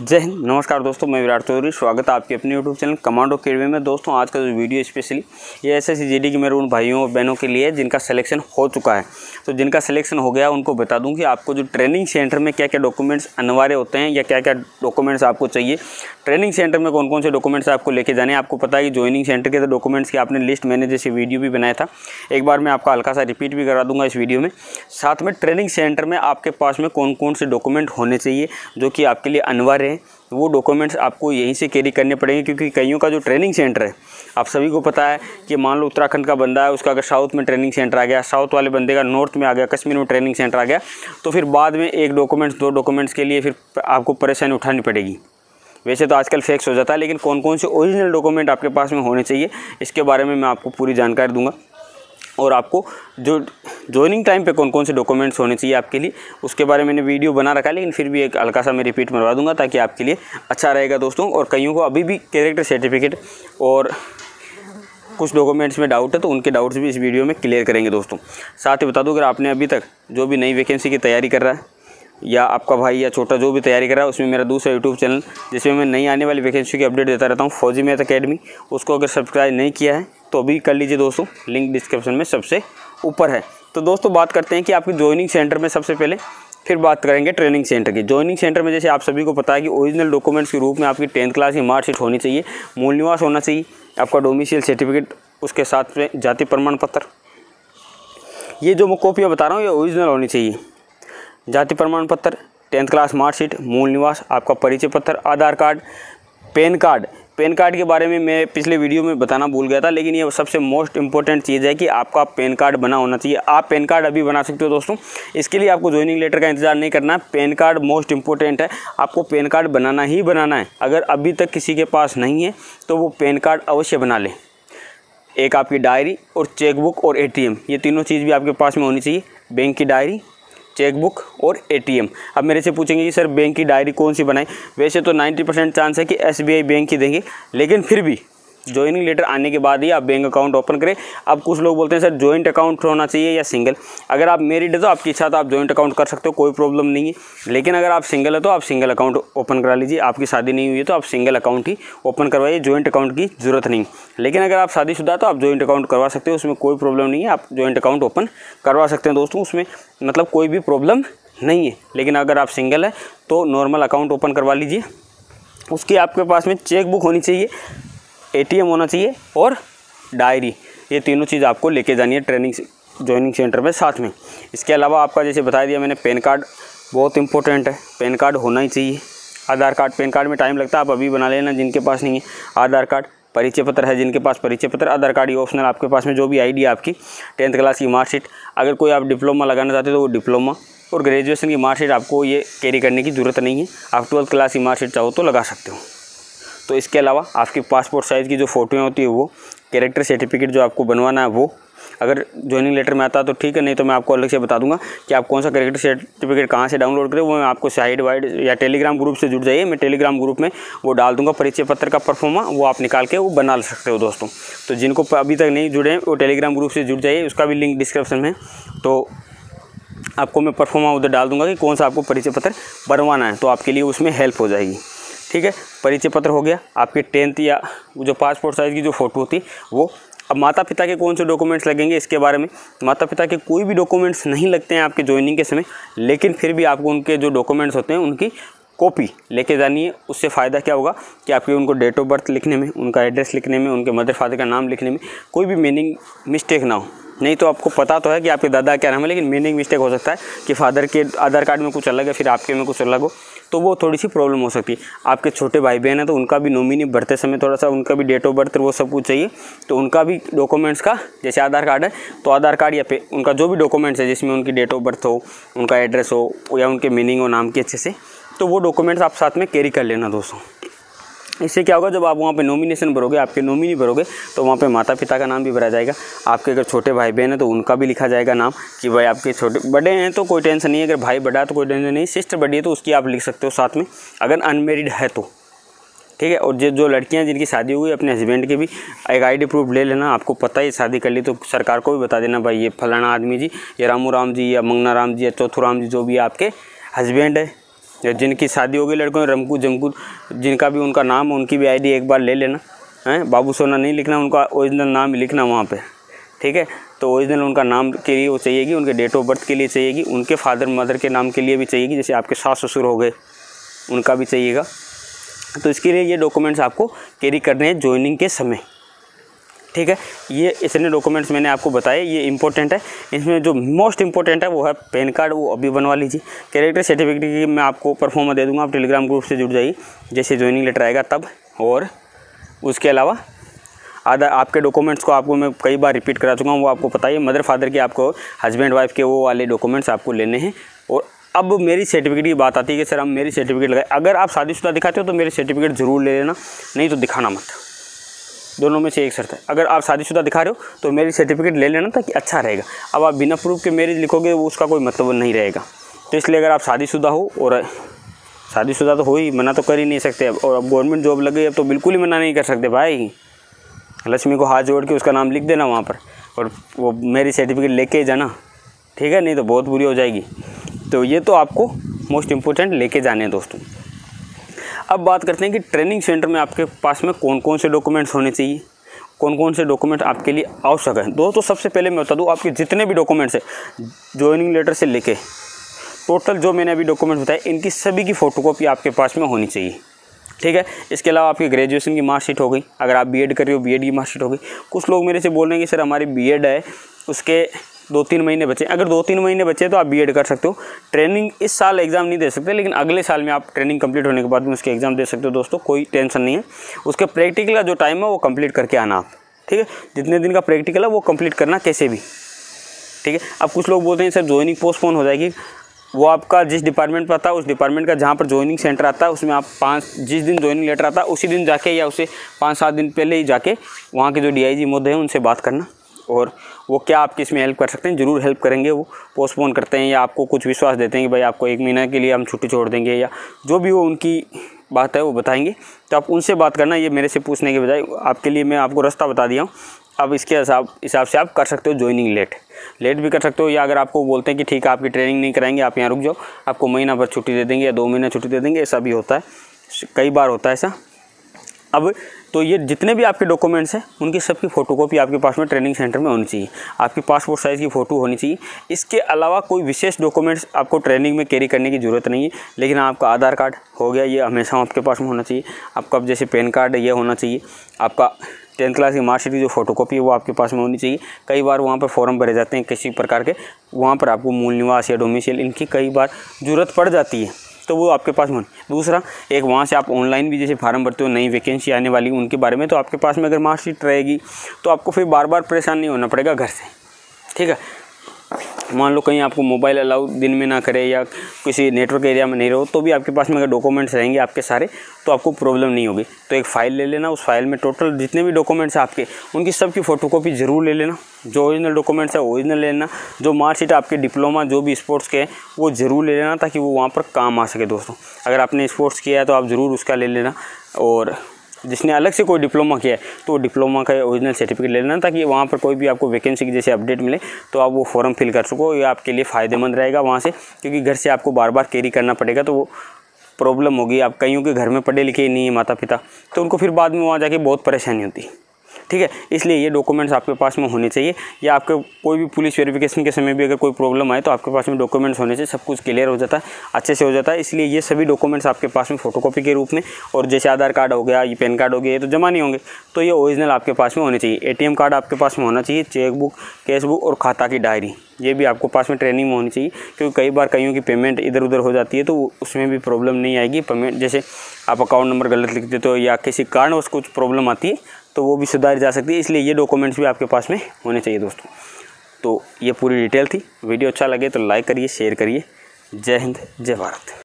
जय हिंद, नमस्कार दोस्तों, मैं विराट चौधरी। स्वागत है आपके अपने यूट्यूब चैनल कमांडो अकेडमी में। दोस्तों आज का जो वीडियो स्पेशली ये एसएससी जीडी के मेरे उन भाइयों और बहनों के लिए जिनका सिलेक्शन हो चुका है। तो जिनका सिलेक्शन हो गया उनको बता दूं कि आपको जो ट्रेनिंग सेंटर में क्या क्या डॉक्यूमेंट्स अनिवार्य होते हैं या क्या क्या डॉक्यूमेंट्स आपको चाहिए, ट्रेनिंग सेंटर में कौन कौन से डॉक्यूमेंट्स आपको लेके जाने हैं। आपको पता है कि ज्वाइनिंग सेंटर के डॉक्यूमेंट्स की आपने लिस्ट मैंने जैसे वीडियो भी बनाया था, एक बार मैं आपका हल्का सा रिपीट भी करा दूंगा इस वीडियो में। साथ में ट्रेनिंग सेंटर में आपके पास में कौन कौन से डॉक्यूमेंट होने चाहिए जो कि आपके लिए अनिवार्य है, वो डॉक्यूमेंट्स आपको यहीं से कैरी करने पड़ेंगे। क्योंकि कईयों का जो ट्रेनिंग सेंटर है, आप सभी को पता है कि मान लो उत्तराखंड का बंदा है, उसका अगर साउथ में ट्रेनिंग सेंटर आ गया, साउथ वाले बंदे का नॉर्थ में आ गया, कश्मीर में ट्रेनिंग सेंटर आ गया, तो फिर बाद में एक डॉक्यूमेंट्स दो डॉक्यूमेंट्स के लिए फिर आपको परेशानी उठानी पड़ेगी। वैसे तो आजकल फिक्स हो जाता है, लेकिन कौन कौन से ओरिजिनल डॉक्यूमेंट आपके पास में होने चाहिए इसके बारे में मैं आपको पूरी जानकारी दूंगा। और आपको जो ज्वाइनिंग टाइम पे कौन कौन से डॉक्यूमेंट्स होने चाहिए आपके लिए, उसके बारे में मैंने वीडियो बना रखा है, लेकिन फिर भी एक हल्का सा मैं रिपीट मरवा दूंगा ताकि आपके लिए अच्छा रहेगा दोस्तों। और कईयों को अभी भी कैरेक्टर सर्टिफिकेट और कुछ डॉक्यूमेंट्स में डाउट है, तो उनके डाउट्स भी इस वीडियो में क्लियर करेंगे दोस्तों। साथ ही बता दूं, अगर आपने अभी तक जो भी नई वैकेंसी की तैयारी कर रहा है या आपका भाई या छोटा जो भी तैयारी कर रहा है, उसमें मेरा दूसरा यूट्यूब चैनल जिसमें मैं नई आने वाली वैकेंसी की अपडेट देता रहता हूँ, फौजी मैथ अकेडमी, उसको अगर सब्सक्राइब नहीं किया है तो अभी कर लीजिए दोस्तों, लिंक डिस्क्रिप्शन में सबसे ऊपर है। तो दोस्तों बात करते हैं कि आपकी ज्वाइनिंग सेंटर में सबसे पहले, फिर बात करेंगे ट्रेनिंग सेंटर की। ज्वाइनिंग सेंटर में जैसे आप सभी को पता है कि ओरिजिनल डॉक्यूमेंट्स के रूप में आपकी 10th क्लास की मार्कशीट होनी चाहिए, मूल निवास होना चाहिए, आपका डोमिसाइल सर्टिफिकेट, उसके साथ में जाति प्रमाण पत्र। ये जो मैं कॉपियाँ बता रहा हूँ ये ओरिजिनल होनी चाहिए। जाति प्रमाण पत्र, 10th क्लास मार्कशीट, मूल निवास, आपका परिचय पत्र, Aadhaar card, PAN card. PAN card के बारे में मैं पिछले वीडियो में बताना भूल गया था, लेकिन ये सबसे मोस्ट इंपॉर्टेंट चीज़ है कि आपका पैन कार्ड बना होना चाहिए। आप पैन कार्ड अभी बना सकते हो दोस्तों, इसके लिए आपको ज्वाइनिंग लेटर का इंतजार नहीं करना है। पैन कार्ड मोस्ट इंपॉर्टेंट है, आपको पैन कार्ड बनाना ही बनाना है। अगर अभी तक किसी के पास नहीं है तो वो पैन कार्ड अवश्य बना ले। एक आपकी डायरी और चेकबुक और ATM, ये तीनों चीज़ भी आपके पास में होनी चाहिए। बैंक की डायरी, चेकबुक और ATM। अब मेरे से पूछेंगे कि सर बैंक की डायरी कौन सी बनाए। वैसे तो 90% चांस है कि SBI बैंक की देंगे, लेकिन फिर भी ज्वाइनिंग लेटर आने के बाद ही आप बैंक अकाउंट ओपन करें। अब कुछ लोग बोलते हैं सर जॉइंट अकाउंट होना चाहिए या सिंगल। अगर आप मैरिड है तो आपकी इच्छा तो आप जॉइंट अकाउंट कर सकते हो, कोई प्रॉब्लम नहीं है। लेकिन अगर आप सिंगल है तो आप सिंगल अकाउंट ओपन करा लीजिए। आपकी शादी नहीं हुई है तो आप सिंगल अकाउंट ही ओपन करवाइए, जॉइंट अकाउंट की ज़रूरत नहीं। लेकिन अगर आप शादीशुदा तो आप जॉइंट अकाउंट करवा सकते हो, उसमें कोई प्रॉब्लम नहीं है, आप जॉइंट अकाउंट ओपन करवा सकते हैं दोस्तों, उसमें मतलब कोई भी प्रॉब्लम नहीं है। लेकिन अगर आप सिंगल है तो नॉर्मल अकाउंट ओपन करवा लीजिए। उसकी आपके पास में चेकबुक होनी चाहिए, ATM होना चाहिए और डायरी। ये तीनों चीज़ आपको लेके जानी है ट्रेनिंग ज्वाइनिंग सेंटर में साथ में। इसके अलावा आपका जैसे बता दिया मैंने, पैन कार्ड बहुत इंपॉर्टेंट है, पैन कार्ड होना ही चाहिए। आधार कार्ड, पैन कार्ड में टाइम लगता है, आप अभी बना लेना जिनके पास नहीं है। आधार कार्ड, परिचय पत्र है जिनके पास परिचय पत्र, आधार कार्ड ये ऑप्शनल, आपके पास में जो भी ID है आपकी, 10th क्लास की मार्कशीट, अगर कोई आप डिप्लोमा लगाना चाहते हो तो वो डिप्लोमा, और ग्रेजुएशन की मार्कशीट आपको ये कैरी करने की ज़रूरत नहीं है। आप 12th क्लास की मार्कशीट चाहो तो लगा सकते हो। तो इसके अलावा आपकी पासपोर्ट साइज़ की जो फ़ोटोएँ होती है वो, कैरेक्टर सर्टिफिकेट जो आपको बनवाना है वो, अगर ज्वाइनिंग लेटर में आता है तो ठीक है, नहीं तो मैं आपको अलग से बता दूंगा कि आप कौन सा कैरेक्टर सर्टिफिकेट कहाँ से डाउनलोड करें। वो मैं आपको साइड वाइड या टेलीग्राम ग्रुप से जुड़ जाइए, मैं टेलीग्राम ग्रुप में वो डाल दूंगा परिचय पत्र का परफॉर्मा, वो आप निकाल के वो बना सकते हो दोस्तों। तो जिनको अभी तक नहीं जुड़े हैं वो टेलीग्राम ग्रुप से जुड़ जाइए, उसका भी लिंक डिस्क्रिप्शन में। तो आपको मैं परफॉर्मा उधर डाल दूंगा कि कौन सा आपको परिचय पत्र बनवाना है, तो आपके लिए उसमें हेल्प हो जाएगी। ठीक है, परिचय पत्र हो गया, आपकी 10th या जो पासपोर्ट साइज़ की जो फ़ोटो होती है वो। अब माता पिता के कौन से डॉक्यूमेंट्स लगेंगे इसके बारे में, माता पिता के कोई भी डॉक्यूमेंट्स नहीं लगते हैं आपके ज्वाइनिंग के समय, लेकिन फिर भी आपको उनके जो डॉक्यूमेंट्स होते हैं उनकी कॉपी लेके जानी है। उससे फ़ायदा क्या होगा कि आपके उनको डेट ऑफ बर्थ लिखने में, उनका एड्रेस लिखने में, उनके मदर फादर का नाम लिखने में कोई भी मीनिंग मिस्टेक ना हो। नहीं तो आपको पता तो है कि आपके दादा क्या नाम है, लेकिन मीनिंग मिस्टेक हो सकता है कि फादर के आधार कार्ड में कुछ अलग है, फिर आपके में कुछ अलग हो, तो वो थोड़ी सी प्रॉब्लम हो सकती है। आपके छोटे भाई बहन हैं तो उनका भी नॉमिनी भरते समय थोड़ा सा उनका भी डेट ऑफ बर्थ वो सब कुछ चाहिए, तो उनका भी डॉक्यूमेंट्स का, जैसे आधार कार्ड है तो आधार कार्ड या उनका जो भी डॉक्यूमेंट्स है जिसमें उनकी डेट ऑफ बर्थ हो, उनका एड्रेस हो या उनके मीनिंग हो नाम के अच्छे से, तो वो डॉक्यूमेंट्स आप साथ में कैरी कर लेना दोस्तों। इससे क्या होगा, जब आप वहाँ पे नॉमिनेशन भरोगे, आपके नॉमिनी भरोगे, तो वहाँ पे माता पिता का नाम भी भरा जाएगा। आपके अगर छोटे भाई बहन हैं तो उनका भी लिखा जाएगा नाम कि भाई आपके छोटे बड़े हैं तो कोई टेंशन नहीं है, अगर भाई बड़ा है तो कोई टेंशन नहीं, सिस्टर बड़ी है तो उसकी आप लिख सकते हो साथ में, अगर अनमेरिड है तो। ठीक है, और जो लड़कियां जिनकी शादी हुई अपने हस्बैंड के भी एक ID प्रूफ ले लेना। आपको पता है शादी कर ली तो सरकार को भी बता देना भाई ये फलाना आदमी जी, ये रामू राम जी या मंगना राम जी या चौथू राम जी जो भी आपके हस्बैंड है जिनकी शादी होगी लड़कों रमकू जमकू जिनका भी उनका नाम उनकी भी आईडी एक बार ले लेना है। बाबू सोना नहीं लिखना, उनका ओरिजिनल नाम लिखना वहाँ पे, ठीक है। तो ओरिजिनल उनका नाम के लिए वो चाहिएगी, उनके डेट ऑफ बर्थ के लिए चाहिएगी, उनके फादर मदर के नाम के लिए भी चाहिएगी, जैसे आपके सास ससुर हो गए उनका भी चाहिएगा। तो इसके लिए ये डॉक्यूमेंट्स आपको कैरी करने हैं ज्वाइनिंग के समय, ठीक है। ये इतने डॉक्यूमेंट्स मैंने आपको बताए, ये इंपॉर्टेंट है। इसमें जो मोस्ट इंपॉर्टेंट है वो है पैन कार्ड, वो अभी बनवा लीजिए। कैरेक्टर सर्टिफिकेट की मैं आपको परफॉर्मा दे दूंगा, आप टेलीग्राम ग्रुप से जुड़ जाइए जैसे ज्वाइनिंग लेटर आएगा तब। और उसके अलावा आधा आपके डॉक्यूमेंट्स को आपको मैं कई बार रिपीट करा चुका हूँ, वो आपको पता ही है। मदर फादर के आपको हस्बैंड वाइफ के वो वाले डॉक्यूमेंट्स आपको लेने हैं। और अब मेरी सर्टिफिकेट की बात आती है कि सर हम मेरी सर्टिफिकेट लगाए। अगर आप शादीशुदा दिखाते हो तो मेरी सर्टिफिकेट ज़रूर ले लेना, नहीं तो दिखाना मत। दोनों में से एक शर्त है, अगर आप शादीशुदा दिखा रहे हो तो मेरी सर्टिफिकेट ले लेना ताकि अच्छा रहेगा। अब आप बिना प्रूफ के मैरिज लिखोगे वो उसका कोई मतलब नहीं रहेगा। तो इसलिए अगर आप शादीशुदा हो, और शादीशुदा तो हो ही, मना तो कर ही नहीं सकते। और अब गवर्नमेंट जॉब लग गई अब तो बिल्कुल ही मना नहीं कर सकते भाई। लक्ष्मी को हाथ जोड़ के उसका नाम लिख देना वहाँ पर, और वो मेरी सर्टिफिकेट लेके जाना, ठीक है, नहीं तो बहुत बुरी हो जाएगी। तो ये तो आपको मोस्ट इम्पोर्टेंट लेके जाने हैं दोस्तों। अब बात करते हैं कि ट्रेनिंग सेंटर में आपके पास में कौन कौन से डॉक्यूमेंट्स होने चाहिए, कौन कौन से डॉक्यूमेंट आपके लिए आवश्यक है। दोस्तों सबसे पहले मैं बता दूँ, आपके जितने भी डॉक्यूमेंट्स हैं ज्वाइनिंग लेटर से लेके टोटल जो मैंने अभी डॉक्यूमेंट्स बताए, इनकी सभी की फ़ोटोकॉपी आपके पास में होनी चाहिए, ठीक है। इसके अलावा आपकी ग्रेजुएशन की मार्कशीट हो गई, अगर आप बीएड कर रहे हो बीएड की मार्कशीट हो गई। कुछ लोग मेरे से बोल रहे हैं कि सर हमारी बीएड है, उसके 2-3 महीने बचे। अगर 2-3 महीने बचे तो आप बीएड कर सकते हो। ट्रेनिंग इस साल एग्ज़ाम नहीं दे सकते, लेकिन अगले साल में आप ट्रेनिंग कंप्लीट होने के बाद में उसके एग्ज़ाम दे सकते हो दोस्तों, कोई टेंशन नहीं है। उसके प्रैक्टिकल का जो टाइम है वो कंप्लीट करके आना आप, ठीक है। जितने दिन का प्रैक्टिकल है वो कंप्लीट करना कैसे भी, ठीक है। अब कुछ लोग बोलते हैं सर ज्वाइनिंग पोस्टपोन हो जाएगी। वो आपका जिस डिपार्टमेंट पर आता है उस डिपार्टमेंट का जहाँ पर ज्वाइनिंग सेंटर आता है उसमें आप जिस दिन ज्वाइनिंग लेटर आता है उसी दिन जाके या उसे 5-7 दिन पहले ही जाके वहाँ के जो डीआईजी महोदय हैं उनसे बात करना, और वो क्या आपकी इसमें हेल्प कर सकते हैं, ज़रूर हेल्प करेंगे। वो पोस्टपोन करते हैं या आपको कुछ विश्वास देते हैं कि भाई आपको 1 महीना के लिए हम छुट्टी छोड़ देंगे, या जो भी वो उनकी बात है वो बताएंगे। तो आप उनसे बात करना, ये मेरे से पूछने के बजाय आपके लिए मैं आपको रास्ता बता दिया हूँ। अब इसके हिसाब से आप कर सकते हो ज्वाइनिंग लेट भी कर सकते हो। या अगर आपको बोलते हैं कि ठीक है आपकी ट्रेनिंग नहीं कराएंगे, आप यहाँ रुक जाओ, आपको महीना भर छुट्टी दे देंगे या 2 महीना छुट्टी दे देंगे, ऐसा भी होता है, कई बार होता है ऐसा। अब तो ये जितने भी आपके डॉक्यूमेंट्स हैं उनकी सबकी फ़ोटोकॉपी आपके पास में ट्रेनिंग सेंटर में होनी चाहिए। आपकी पासपोर्ट साइज़ की फ़ोटो होनी चाहिए। इसके अलावा कोई विशेष डॉक्यूमेंट्स आपको ट्रेनिंग में कैरी करने की ज़रूरत नहीं है, लेकिन आपका आधार कार्ड हो गया, ये हमेशा आपके पास में होना चाहिए। आपका जैसे पैन कार्ड है ये होना चाहिए। आपका 10th क्लास की मार्कशीट की जो फोटोकॉपी है वो आपके पास में होनी चाहिए। कई बार वहाँ पर फॉर्म भरे जाते हैं किसी प्रकार के, वहाँ पर आपको मूल निवास या डोमिसाइल इनकी कई बार ज़रूरत पड़ जाती है, तो वो आपके पास में। दूसरा, एक वहाँ से आप ऑनलाइन भी जैसे फार्म भरते हो, नई वैकेंसी आने वाली उनके बारे में, तो आपके पास में अगर मार्कशीट रहेगी तो आपको फिर बार बार परेशान नहीं होना पड़ेगा घर से, ठीक है। मान लो कहीं आपको मोबाइल अलाउ दिन में ना करे या किसी नेटवर्क एरिया में नहीं रहो, तो भी आपके पास में अगर डॉक्यूमेंट्स रहेंगे आपके सारे, तो आपको प्रॉब्लम नहीं होगी। तो एक फ़ाइल ले लेना, उस फाइल में टोटल जितने भी डॉक्यूमेंट्स आपके उनकी सबकी फ़ोटोकॉपी ज़रूर ले लेना। जो ओरिजिनल डॉक्यूमेंट्स है ओरिजिनल ले लेना। जो मार्कशीट आपके डिप्लोमा जो भी स्पोर्ट्स के हैं वो ज़रूर ले लेना, ताकि वो वहाँ पर काम आ सके दोस्तों। अगर आपने स्पोर्ट्स किया है तो आप ज़रूर उसका ले लेना, और जिसने अलग से कोई डिप्लोमा किया है तो डिप्लोमा का ओरिजिनल सर्टिफिकेट ले लेना, ताकि वहाँ पर कोई भी आपको वैकेंसी की जैसे अपडेट मिले तो आप वो फॉर्म फिल कर सको। ये आपके लिए फ़ायदेमंद रहेगा वहाँ से, क्योंकि घर से आपको बार बार कैरी करना पड़ेगा तो वो प्रॉब्लम होगी। आप कईयों के घर में पढ़े लिखे नहीं है माता पिता, तो उनको फिर बाद में वहाँ जाके बहुत परेशानी होती है, ठीक है। इसलिए ये डॉक्यूमेंट्स आपके पास में होने चाहिए। या आपके कोई भी पुलिस वेरिफिकेशन के समय भी अगर कोई प्रॉब्लम आए तो आपके पास में डॉक्यूमेंट्स होने से सब कुछ क्लियर हो जाता है, अच्छे से हो जाता है। इसलिए ये सभी डॉक्यूमेंट्स आपके पास में फ़ोटोकॉपी के रूप में, और जैसे आधार कार्ड हो गया, ये पैन कार्ड हो गया, ये तो जमा नहीं होंगे, तो ये ओरिजिनल आपके पास में होने चाहिए। ATM कार्ड आपके पास में होना चाहिए, चेकबुक, कैशबुक और खाता की डायरी, ये भी आपको पास में ट्रेनिंग में होनी चाहिए। क्योंकि कई बार कईयों की पेमेंट इधर उधर हो जाती है, तो उसमें भी प्रॉब्लम नहीं आएगी। पेमेंट जैसे आप अकाउंट नंबर गलत लिख देते हो या किसी कारणवश कुछ प्रॉब्लम आती है तो वो भी सुधारी जा सकती है। इसलिए ये डॉक्यूमेंट्स भी आपके पास में होने चाहिए दोस्तों। तो ये पूरी डिटेल थी। वीडियो अच्छा लगे तो लाइक करिए, शेयर करिए। जय हिंद, जय भारत।